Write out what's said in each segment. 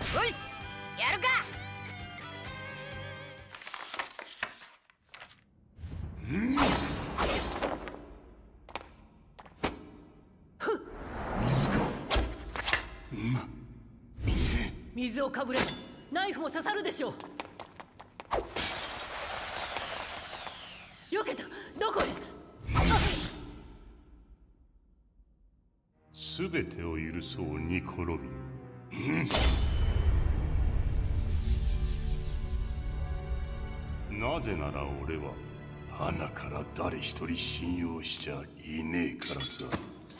よし、やるか。 水か。 水をかぶれ、ナイフも刺さるでしょう。避けた。どこへ。 すべてを許そうニコ・ロビン。なぜなら俺は花から誰一人信用しちゃいねえからさ。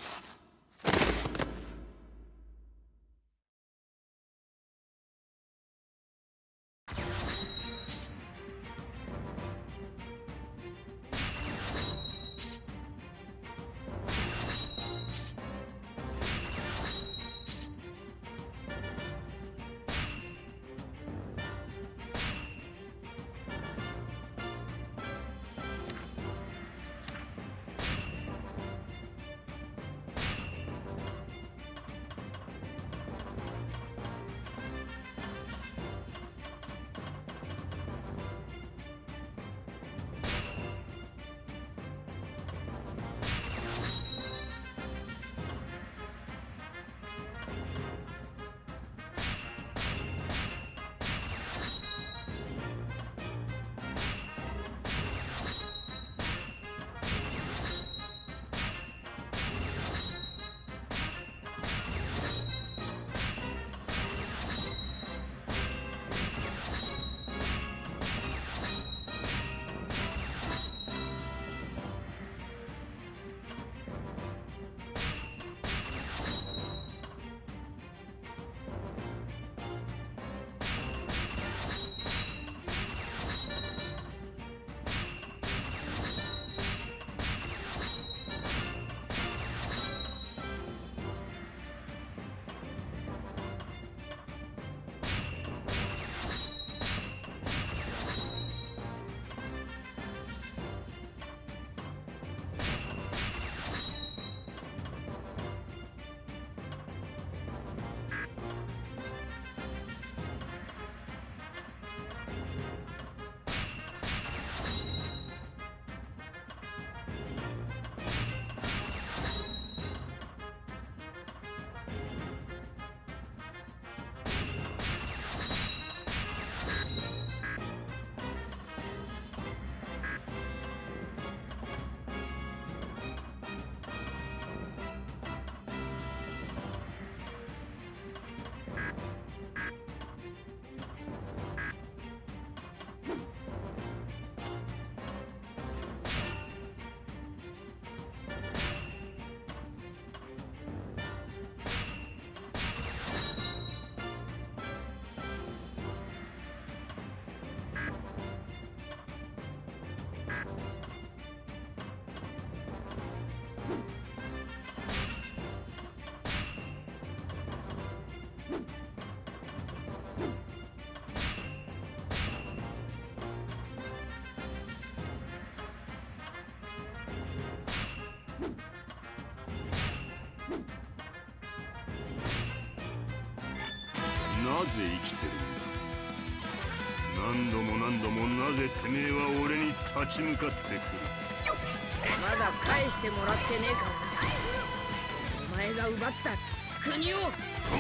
なぜ生きてるんだ。何度も何度もなぜてめえは俺に立ち向かってくる。 まだ返してもらってねえからな。お前が奪った国を。 レ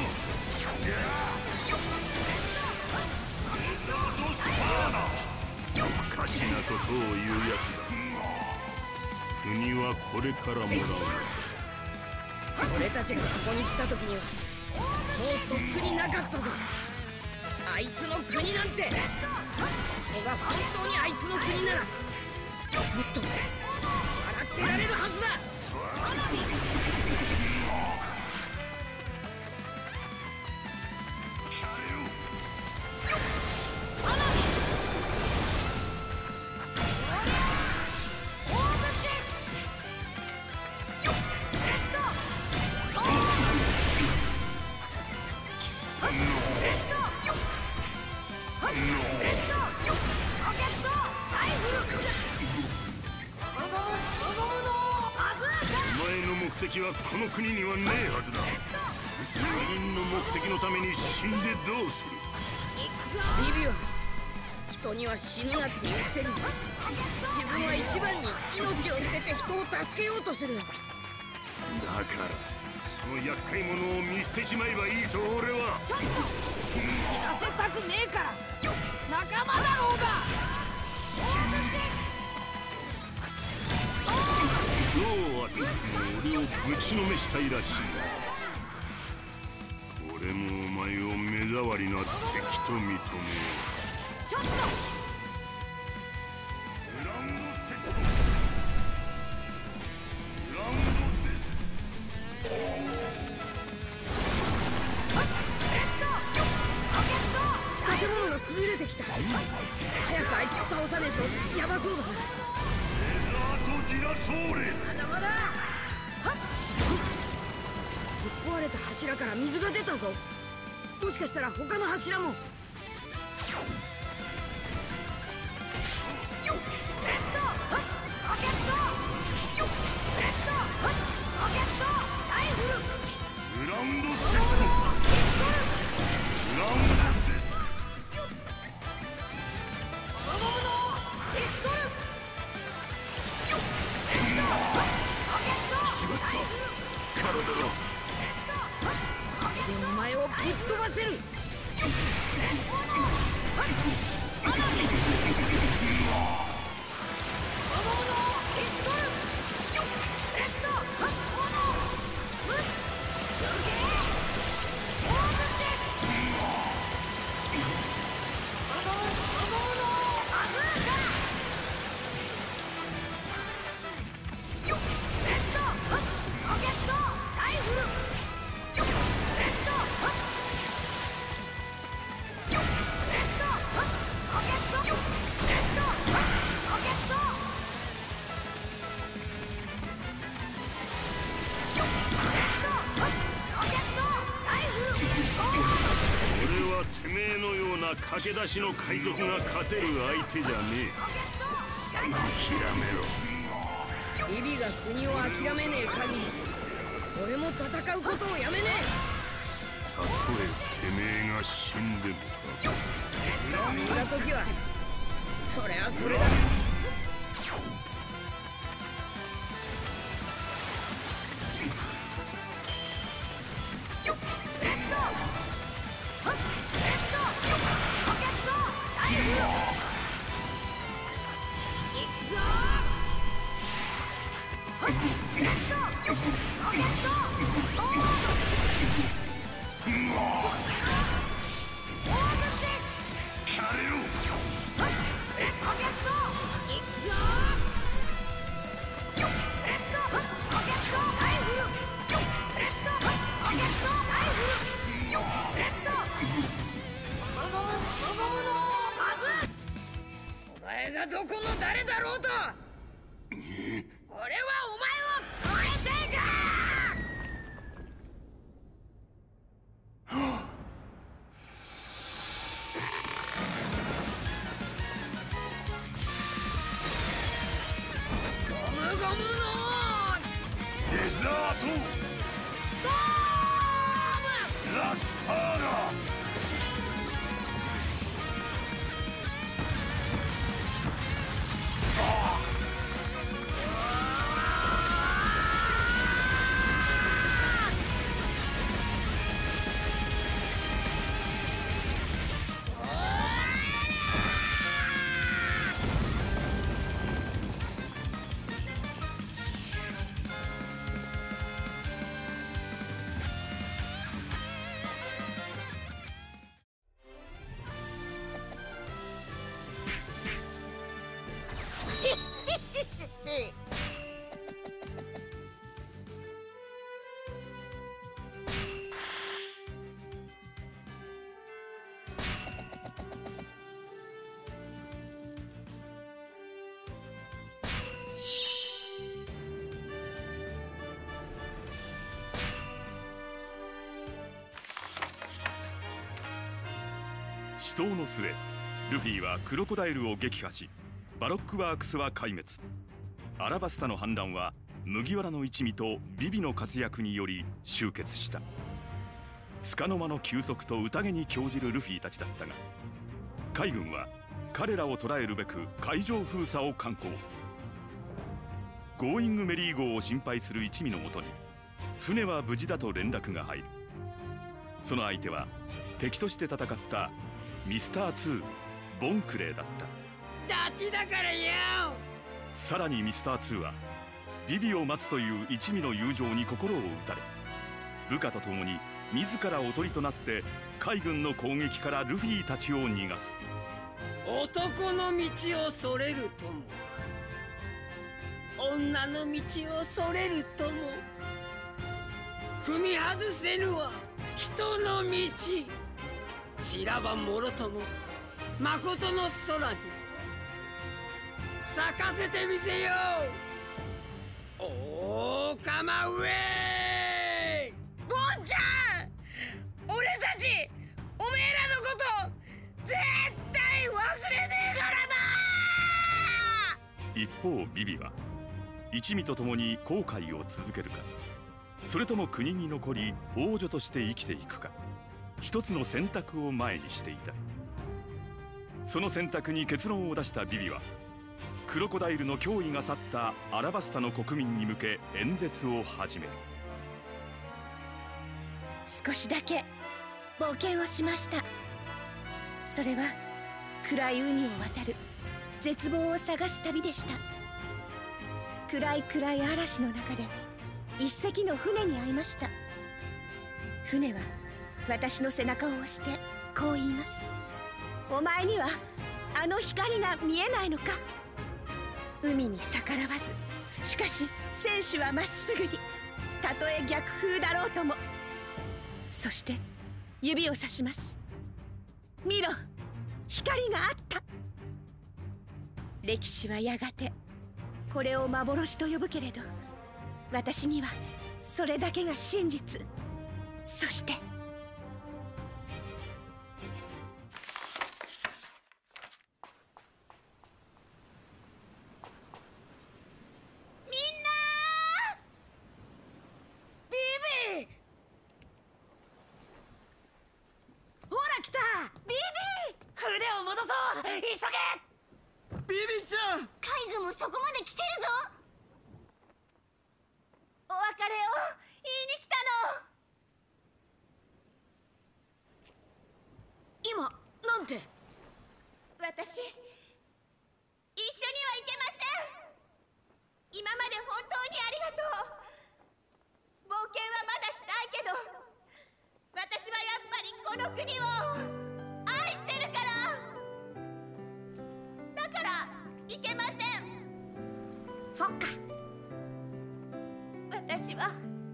ザードスパーナ。おかしなことを言うやつだ。国はこれからもらうのさ。 俺たちがここに来た時にはもうとっくになかったぞ。あいつの国なんて。ここが本当にあいつの国ならもっと笑ってられるはずだ。 お前の目的はこの国にはねえはずだ。 他人の目的のために死んでどうする。 ビビは人には死ぬなって言うくせに、自分は一番に命を捨てて人を助けようとする。 だからその厄介者を見捨てちまえばいいと俺は。 ちょっと死なせたくねえから仲間だろうが。 どうあっても俺をぶちのめしたいらしい。俺もお前を目障りな敵と認めよう。 ちょっとグランドセット、グランドです。 建物が崩れてきた。早くあいつ倒さねえとヤバそうだ。 デザートジラソーレ。 まだまだ。ぶっ壊れた柱から水が出たぞ。もしかしたら他の柱も。 グランドセット、グランドです。しまった、体が。 でお前をぶっ飛ばせる。 てめえのような駆け出しの海賊が勝てる相手じゃねえ。諦めろ。 ビビが国を諦めねえ限り俺も戦うことをやめねえ。 たとえてめえが死んでも死んだ時はそれはそれだ。お前がどこの誰だろうと俺はお前を超えていく。ゴムゴムのデザートストームラスパーラ。 死闘の末、ルフィはクロコダイルを撃破し、バロックワークスは壊滅。アラバスタの反乱は麦わらの一味とビビの活躍により終結した。 束の間の休息と宴に興じるルフィたちだったが、海軍は彼らを捕らえるべく海上封鎖を敢行。ゴーイングメリー号を心配する一味のもとに船は無事だと連絡が入る。その相手は敵として戦ったミスター2ボンクレーだった。 ダチだからよ。 さらにミスター2はビビを待つという一味の友情に心を打たれ、部下と共に自らおとりとなって海軍の攻撃からルフィたちを逃がす。 男の道をそれるとも、女の道をそれるとも、踏み外せぬは人の道。散らばもろとも誠の空に咲かせてみせよう。おーかまウェイ。ボンちゃん、俺たちおめえらのこと絶対忘れねえからな。 一方ビビは一味と共に航海を続けるか、それとも国に残り王女として生きていくか、一つの選択を前にしていた。その選択に結論を出したビビはクロコダイルの脅威が去ったアラバスタの国民に向け演説を始める。 少しだけ冒険をしました。それは暗い海を渡る絶望を探す旅でした。暗い嵐の中で一隻の船に会いました。船は私の背中を押してこう言います。お前にはあの光が見えないのか。海に逆らわず、しかし船首はまっすぐに、たとえ逆風だろうとも。そして指をさします。見ろ、光があった。歴史はやがてこれを幻と呼ぶけれど、私にはそれだけが真実。そして海軍もそこまで来てるぞ。 お別れを言いに来たの。 今なんて。 私一緒には行けません。今まで本当にありがとう。冒険はまだしたいけど、私はやっぱりこの国を愛してるから。だからいけません。 そっか。 私は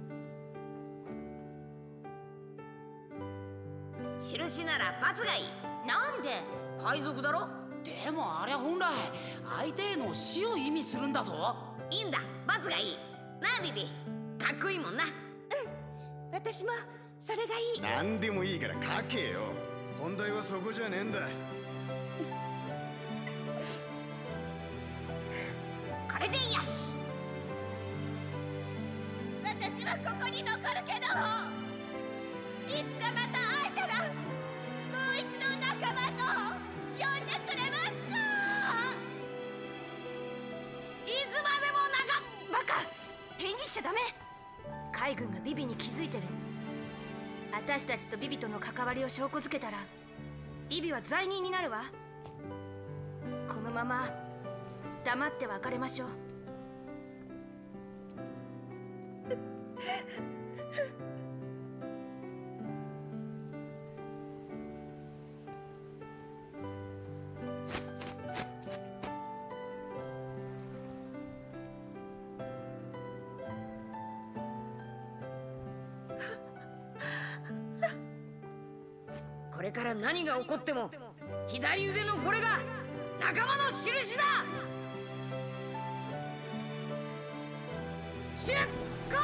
印なら罰がいい。 なんで？ 海賊だろ。 でもあれ本来相手への死を意味するんだぞ。 いいんだ、罰がいいなあ。ビビかっこいいもんな。 私もそれがいい。 何でもいいから書けよ。本題はそこじゃねえんだ。 これでよし。 私はここに残るけど、いつかまた会えたらもう一度仲間と呼んでくれますか。 いつまでもバカ。返事しちゃダメ。海軍がビビに気づいてる。私たちとビビとの関わりを証拠づけたらビビは罪人になるわ。このまま黙って別れましょう。これから何が起こっても左腕のこれが仲間の印だ。出航！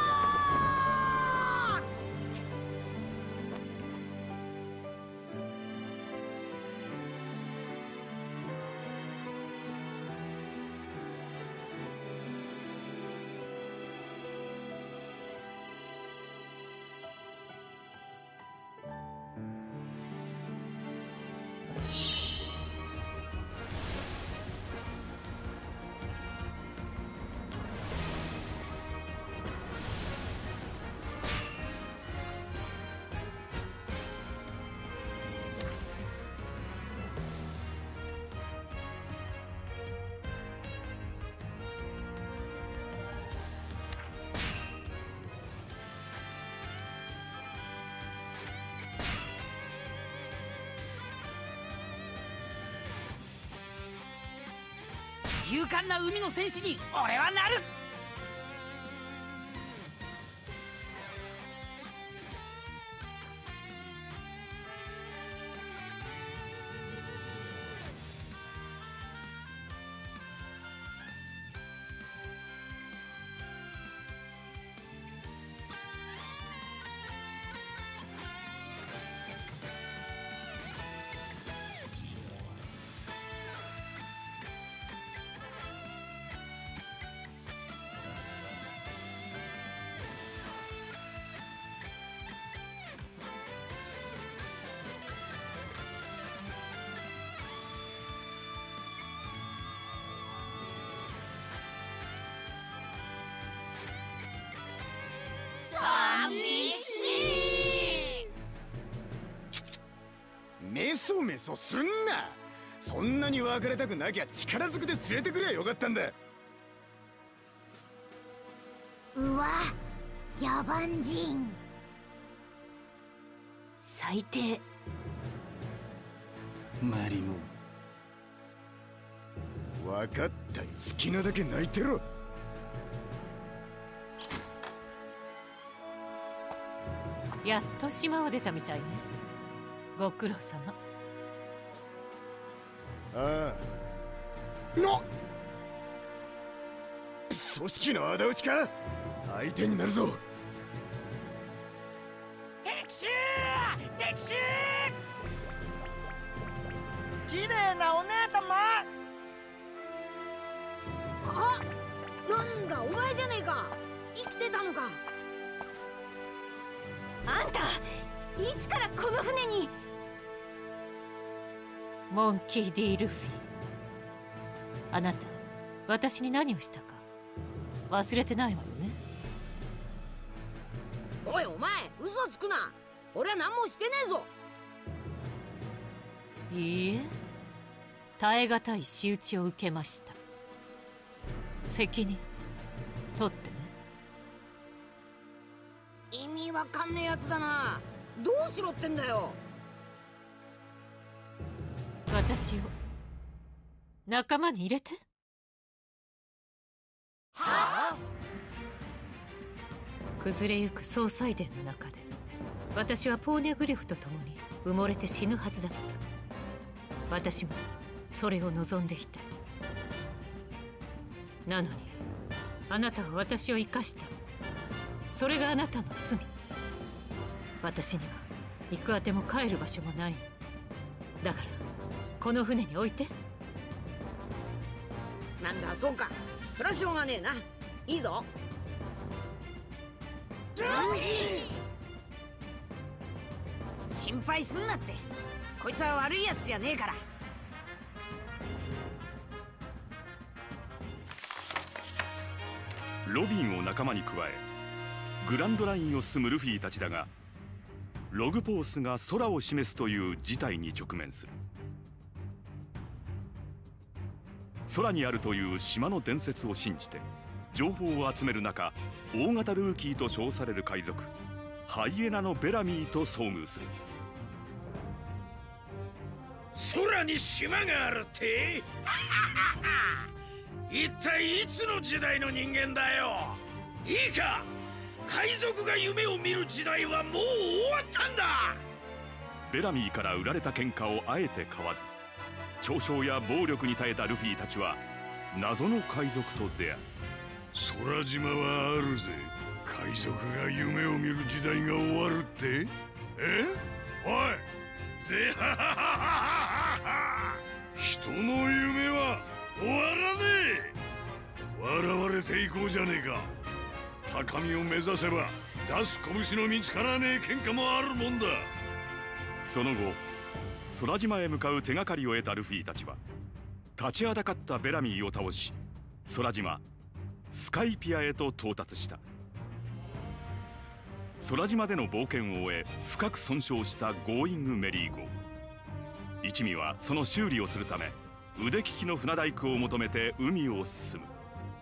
勇敢な海の戦士に俺はなる。 寂しい。 メソメソすんな。そんなに別れたくなきゃ力ずくで連れてくりゃよかったんだ。 うわ、野蛮人。 最低。 マリモ、分かったよ。好きなだけ泣いてろ。 やっと島を出たみたいね。ご苦労様。 ああ。の組織の仇討ちか。相手になるぞ。 敵襲敵襲。綺麗なお姉様。 あ、なんだお前じゃねえか。生きてたのか。 あんたいつからこの船に。 モンキー・ディ・ルフィ、あなた私に何をしたか忘れてないわよね。 おいお前、嘘つくな。俺は何もしてねえぞ。 いいえ、耐え難い仕打ちを受けました。責任取ってね。 意味わかんねえやつだな。どうしろってんだよ。 私を仲間に入れて。 はあ？ 崩れゆく総裁殿の中で私はポーネグリフと共に埋もれて死ぬはずだった。私もそれを望んでいた。なのにあなたは私を生かした。それがあなたの罪。私には行くあても帰る場所もない。だからこの船に置いて。 なんだそうか。そりゃしょうがねえな。いいぞ。心配すんなって。こいつは悪いやつじゃねえから。 ロビンを仲間に加えグランドラインを進むルフィたちだが、ログポースが空を示すという事態に直面する。空にあるという島の伝説を信じて情報を集める中、大型ルーキーと称される海賊ハイエナのベラミーと遭遇する。 空に島があるって一体いつの時代の人間だよ。いいか、海賊が夢を見る時代はもう終わったんだ。 ベラミーから売られた喧嘩をあえて買わず、嘲笑や暴力に耐えたルフィたちは謎の海賊と出会う。 空島はあるぜ。海賊が夢を見る時代が終わるって。おいぜはははは。人の夢は終わらねえ。笑われていこうじゃねえか。高みを目指せば出す拳の見つからねえ喧嘩もあるもんだ。 その後空島へ向かう手がかりを得たルフィたちは立ちはだかったベラミーを倒し、空島スカイピアへと到達した。空島での冒険を終え深く損傷したゴーイングメリー号。一味はその修理をするため腕利きの船大工を求めて海を進む。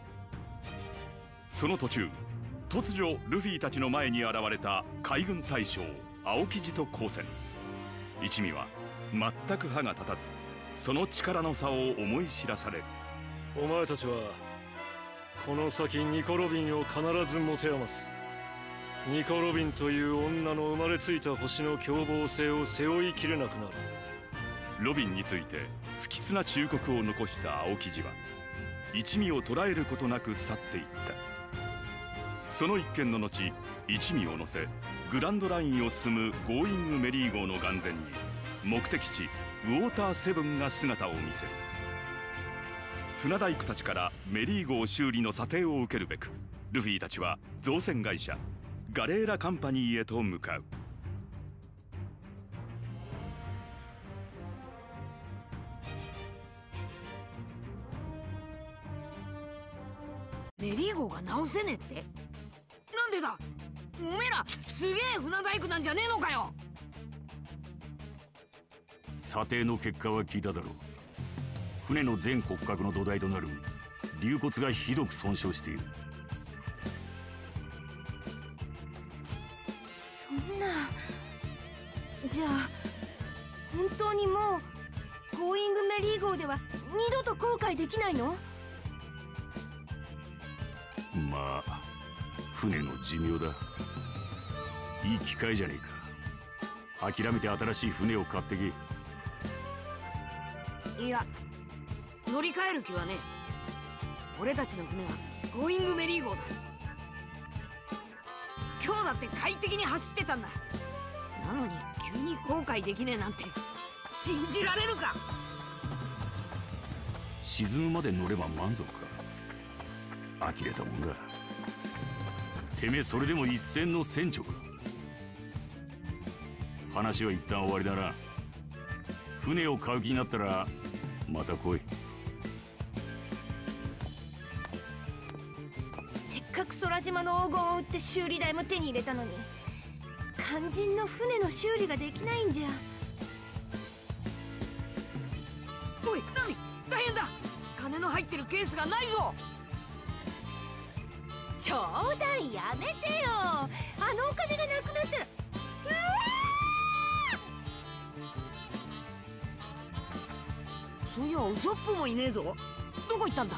その途中、突如ルフィたちの前に現れた海軍大将青生地と交戦。一味は全く歯が立たず、その力の差を思い知らされる。 お前たちはこの先ニコ・ロビンを必ず持て余す。ニコ・ロビンという女の生まれついた星の凶暴性を背負いきれなくなる。 ロビンについて不吉な忠告を残した青木路は一味を捕らえることなく去っていった。その一件の後、一味を乗せグランドラインを進むゴーイングメリー号の眼前に目的地ウォーターセブンが姿を見せる。船大工たちからメリー号修理の査定を受けるべく、ルフィたちは造船会社ガレーラカンパニーへと向かう。 メリー号が直せねえって？なんでだ？おめえらすげえ船大工なんじゃねえのかよ。 査定の結果は聞いただろう。船の全骨格の土台となる龍骨がひどく損傷している。 そんな。じゃあ本当にもうゴーイングメリー号では二度と航海できないの？ まあ船の寿命だ。いい機会じゃねえか。諦めて新しい船を買ってけ。 いや、乗り換える気はねえ。俺たちの船はゴーイングメリー号だ。今日だって快適に走ってたんだ。なのに急に後悔できねえなんて信じられるか。 沈むまで乗れば満足か。呆れたもんだ。てめえそれでも一戦の船長か。話は一旦終わりだな。船を買う気になったらまた来い。 せっかく空島の黄金を売って修理代も手に入れたのに、肝心の船の修理ができないんじゃ。 おいナミ、大変だ。金の入ってるケースがないぞ。 冗談やめてよ。あのお金がなくなったら。 そういやウソップもいねえぞ。どこ行ったんだ。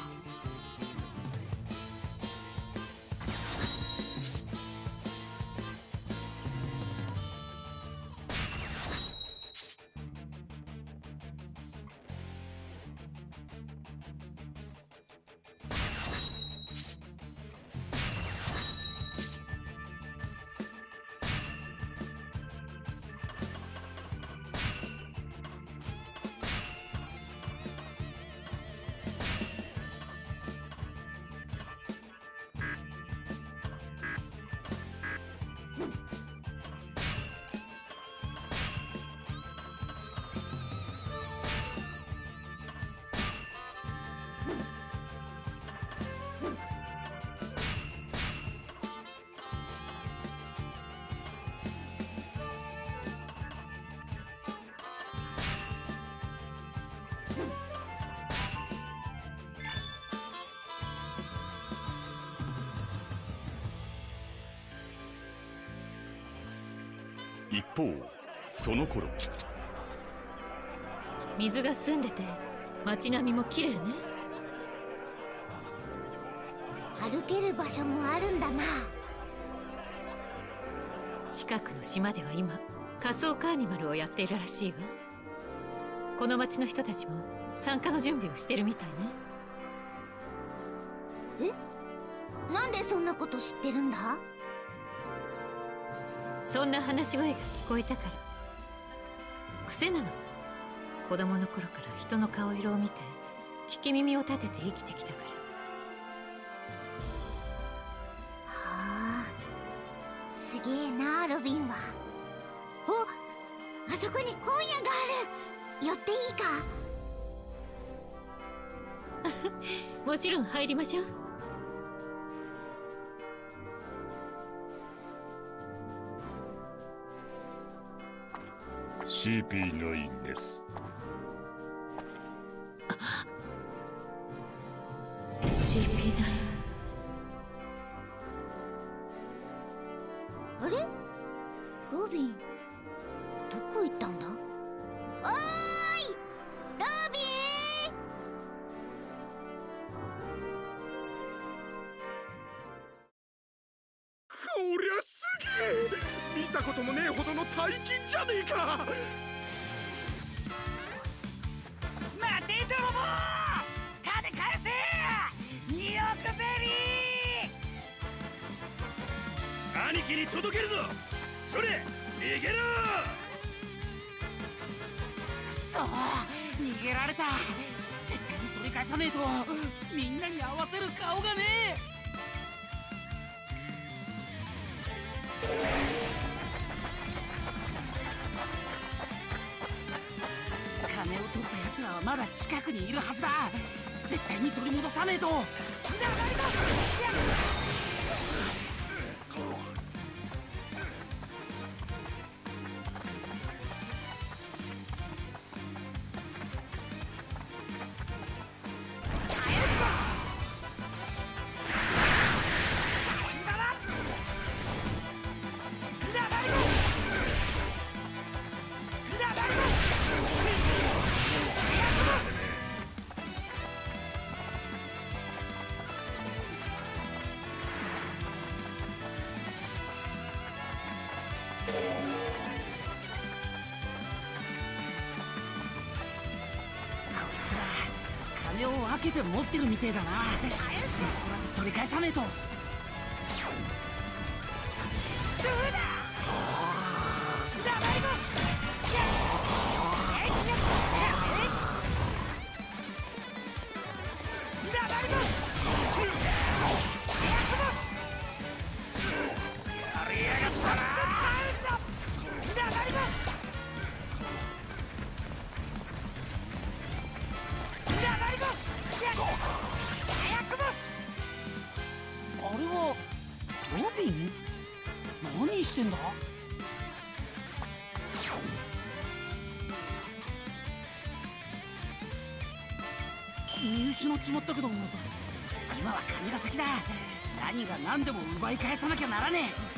一方その頃、 水が澄んでて街並みも綺麗ね。 歩ける場所もあるんだな。 近くの島では今仮装カーニバルをやっているらしいわ。この町の人たちも参加の準備をしてるみたいね。 え？なんでそんなこと知ってるんだ？ そんな話し声が聞こえたから。癖なの。子供の頃から人の顔色を見て聞き耳を立てて生きてきたから。 はあ、すげえなロビンは。お、あそこに本屋がある。寄っていいか？ もちろん入りましょう。 CP9 です。 CP9。 あれ？ロビンどこ行ったんだ？おーいロビほどの大金じゃねえか。 待て泥棒、金返せ2億ベリー。 兄貴に届けるぞ。それ逃げろ。 くそ逃げられた。絶対に取り返さねえとみんなに合わせる顔がねえ。金を取った奴らはまだ近くにいるはずだ。絶対に取り戻さねえと。流れます。金を分けて持ってるみてえだな。まず取り返さねえと。どうだ。ダメだし。あれはロビン？何してんだ？見失っちまったけど、今は金が先だ。何が何でも奪い返さなきゃならねえ。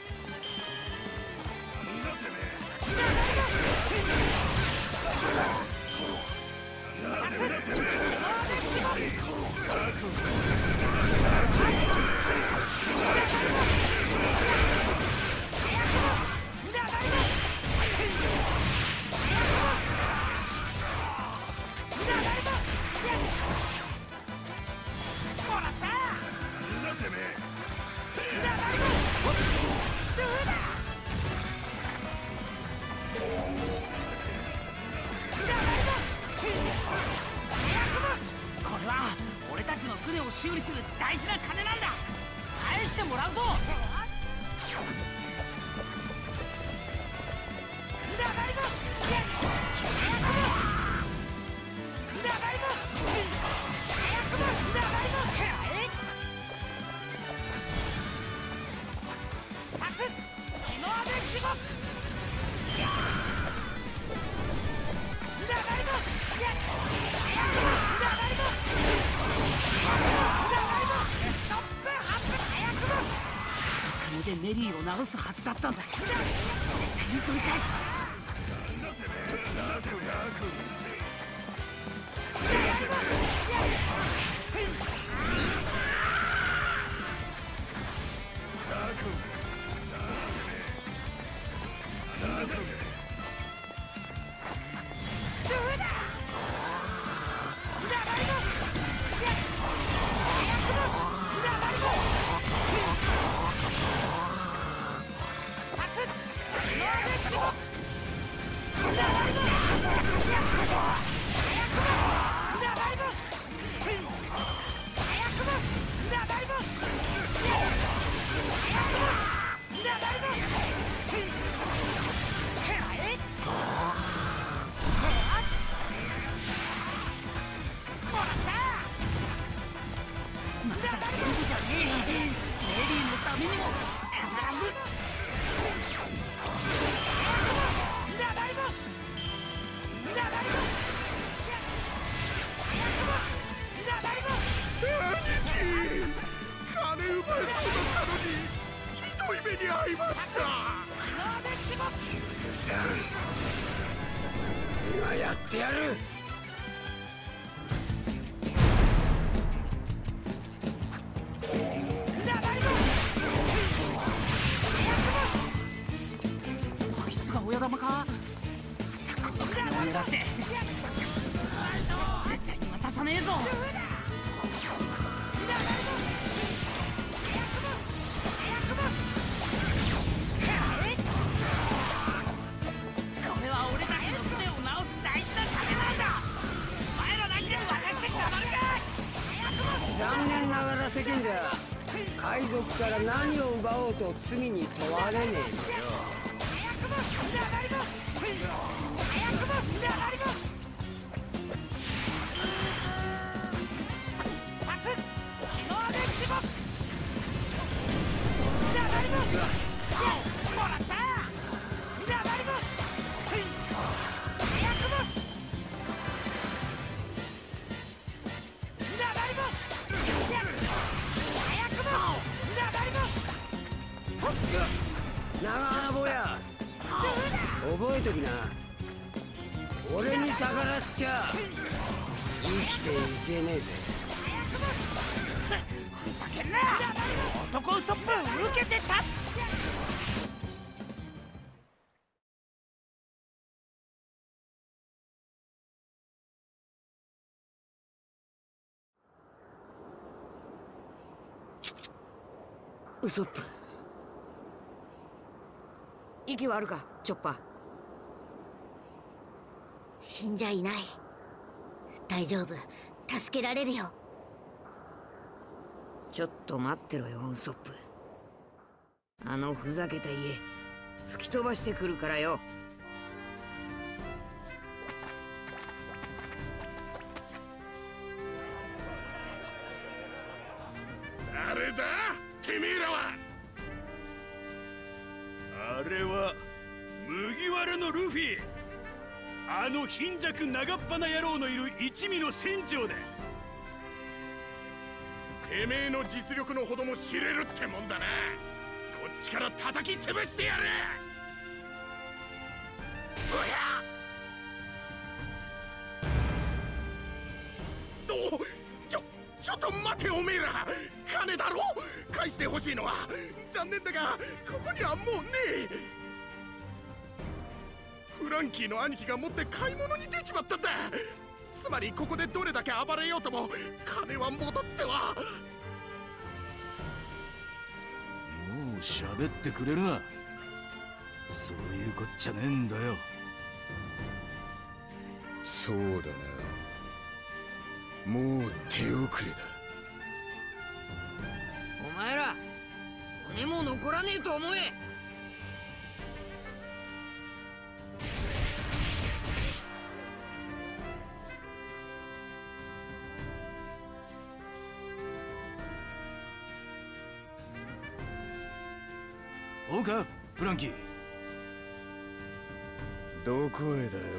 これは俺たちの船を修理する大事な金なんだ。返してもらうぞ。金でメリーを直すはずだったんだ。絶対に取り返す。 今やってやる。 が親玉か。またこの金を狙って。くそ、絶対に渡さねえぞ。これは俺たちの船を直す大事な金なんだ。お前らだけ渡してたまるか。 残念ながら世間じゃ海賊から何を奪おうと罪に問われねえのよ。長鼻坊や、覚えときな。俺に逆らっちゃ生きていけねえぜ。 ふざけんな。男ウソップ受けて立つ。 ウソップ、息はあるか、チョッパー。 死んじゃいない。大丈夫、助けられるよ。 ちょっと待ってろよ、ウソップ。あのふざけた家吹き飛ばしてくるからよ。 誰だてめえらは。 あれは麦わらのルフィ、あの貧弱長っ鼻野郎のいる一味の船長だ。 てめえの実力のほども知れるってもんだな。こっちから叩き潰してやる。おやちょっと待ておめえら。金だろ、返してほしいのは。残念だがここにはもうねえ。フランキーの兄貴が持って買い物に出ちまったんだ。つまりここでどれだけ暴れようとも金は戻っては。 もう喋ってくれるな。そういうこっちゃねえんだよ。 そうだな、もう手遅れだ。 お前ら骨も残らねえと思え。 おうかフランキー。 どこへだよ。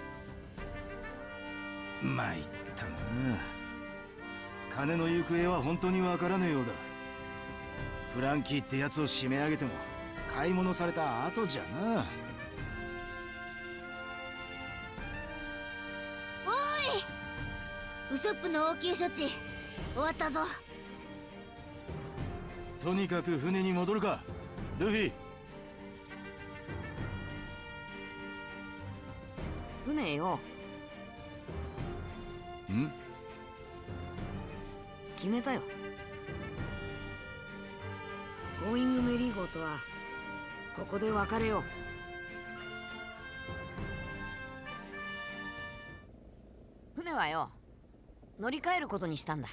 参ったな。金の行方は本当にわからねえようだ。フランキーってやつを締め上げても買い物された後じゃな。 おい、ウソップの応急処置終わったぞ。 とにかく船に戻るかルフィ。 船よ。 ん？ 決めたよ。ゴーイングメリー号とはここで別れよう。船はよ、乗り換えることにしたんだ。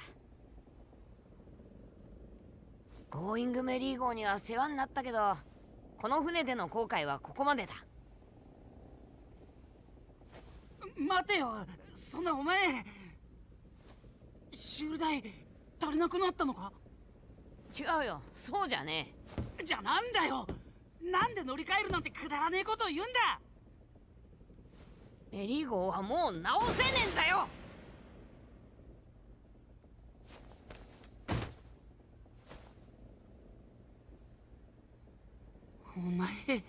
ゴーイングメリー号には世話になったけど、この船での後悔はここまでだ。 待てよ、そんなお前修理代足りなくなったのか。 違うよ、そうじゃねえ。じゃあなんだよ、なんで乗り換えるなんてくだらねえことを言うんだ。 メリー号はもう直せねえんだよ。 お前、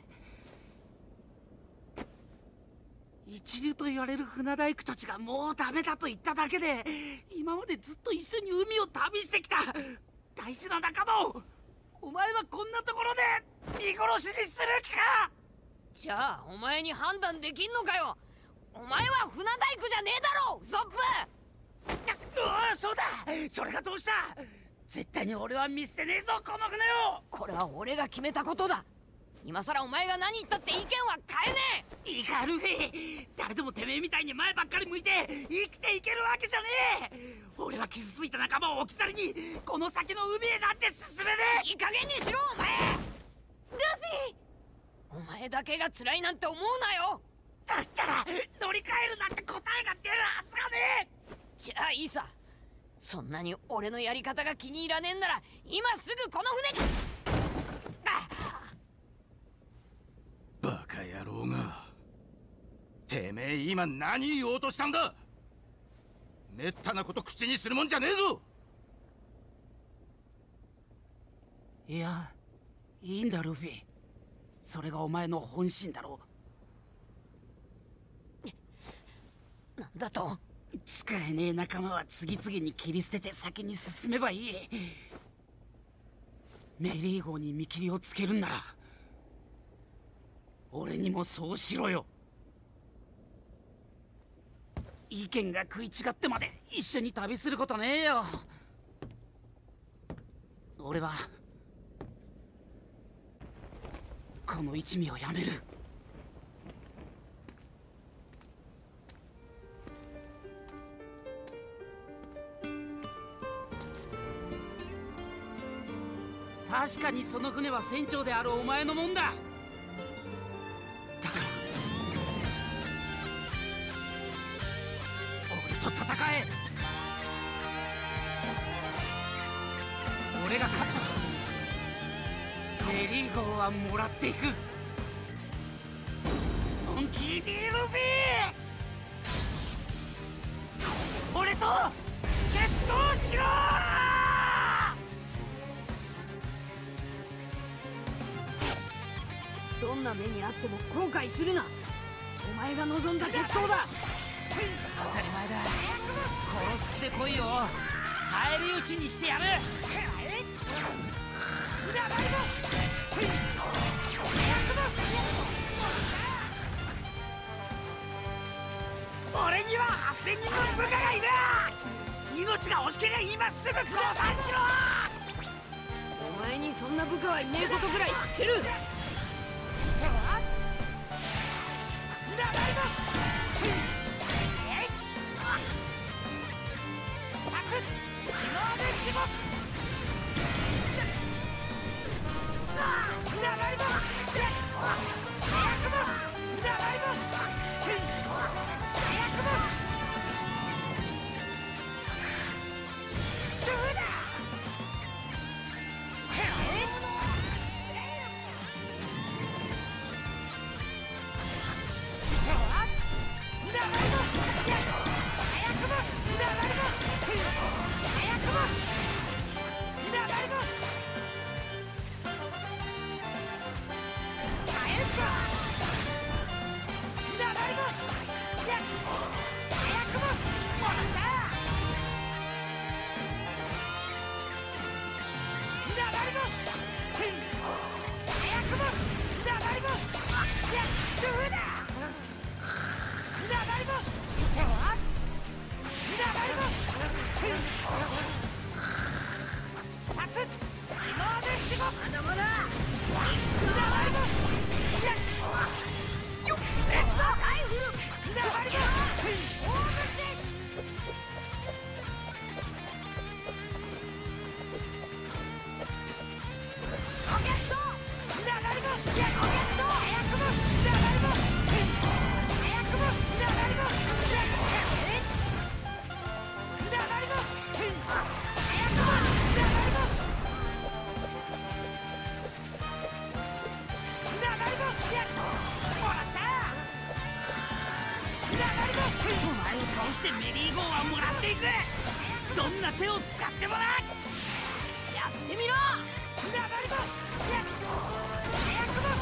一流と言われる船大工たちがもうダメだと言っただけで、今までずっと一緒に海を旅してきた大事な仲間をお前はこんなところで見殺しにする気か。 じゃあお前に判断できんのかよ。お前は船大工じゃねえだろ、ウソップ。 そうだ、それがどうした。絶対に俺は見捨てねえぞ、この船を。 これは俺が決めたことだ。今さらお前が何言ったって意見は変えねえ。 いいかルフィ、誰でもてめえみたいに前ばっかり向いて生きていけるわけじゃねえ。俺は傷ついた仲間を置き去りにこの先の海へなんて進めねえ。 いい加減にしろお前。ルフィ、お前だけが辛いなんて思うなよ。 だったら乗り換えるなんて答えが出るはずがねえ。 じゃあいいさ。そんなに俺のやり方が気に入らねえんなら今すぐこの船バカ野郎が。てめえ今何言おうとしたんだ。めったなこと口にするもんじゃねえぞ。 いや、いいんだルフィ。それがお前の本心だろう。 なんだと。 使えねえ仲間は次々に切り捨てて先に進めばいい。メリー号に見切りをつけるんなら俺にもそうしろよ。意見が食い違ってまで一緒に旅することねえよ。俺はこの一味をやめる。確かにその船は船長であるお前のもんだ。だから俺と戦え。俺が勝ったらメリー号はもらっていく。モンキー D ルフィ、俺と決闘しろ。 どんな目にあっても後悔するな。お前が望んだ決闘だ。 当たり前だ。殺す気で来いよ。返り討ちにしてやる。俺には8000人の部下がいる。命が惜しけりゃ今すぐ降参しろ。 お前にそんな部下はいねえことぐらい知ってる。 してメリー号はもらっていく。どんな手を使ってもな。やってみろ。流れ星。早く星。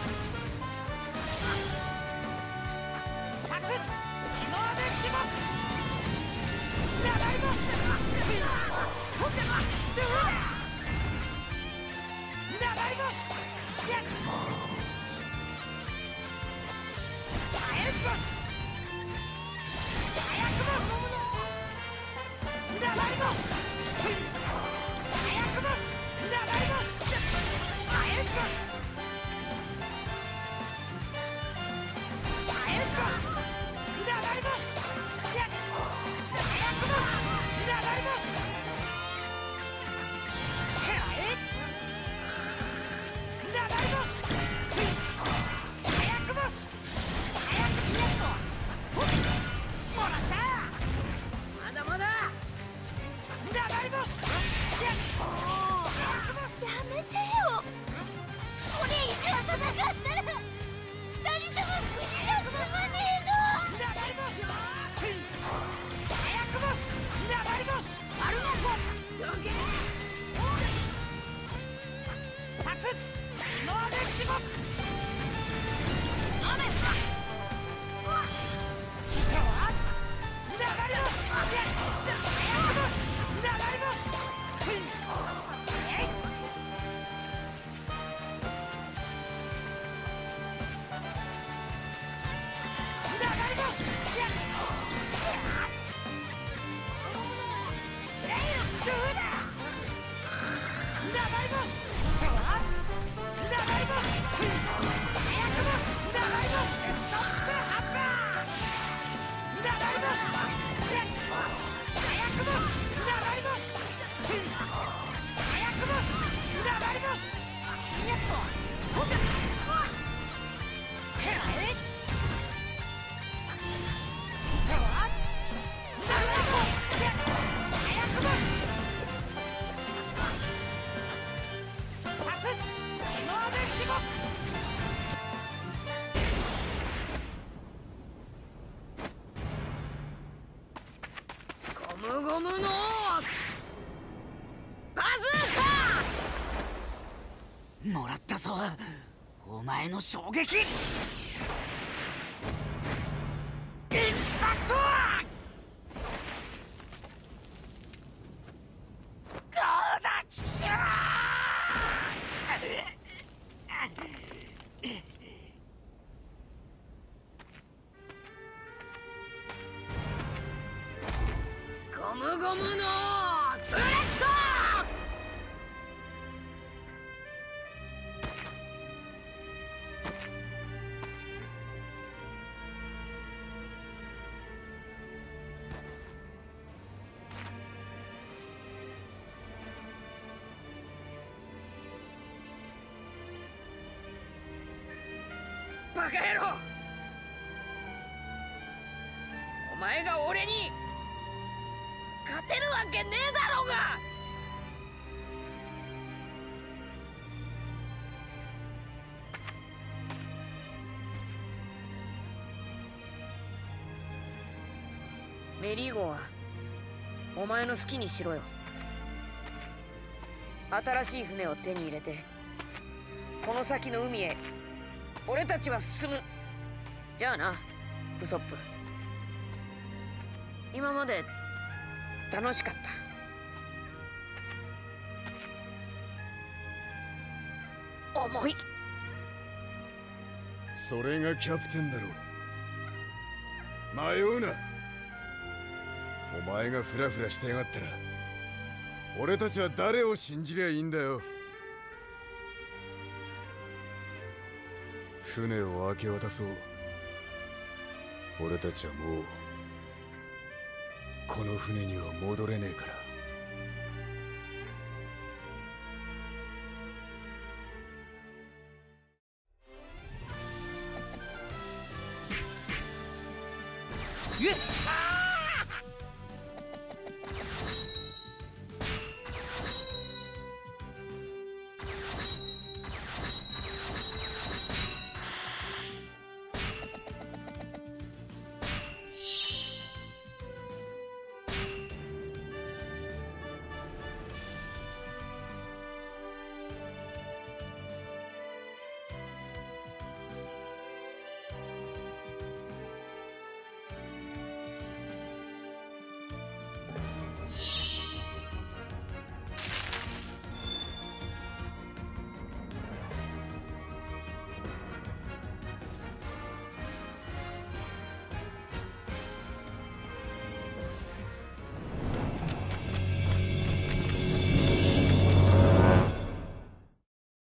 殺。日の出地獄。流れ星。ほってま。ドゥー。流れ星。 ゴムのバズーカもらったぞ、お前の衝撃。インパクト。どうだチキショー。 ゴムゴムのブレッド。バカ野郎、お前が俺に勝てるわけねえだろうが。メリーゴはお前の好きにしろよ。新しい船を手に入れてこの先の海へ俺たちは進む。じゃあなウソップ、今まで楽しかった。重い。 それがキャプテンだろう。迷うな。お前がフラフラしてやがったら俺たちは誰を信じりゃいいんだよ。船を明け渡そう。俺たちはもうこの船には戻れねえから。 うっはー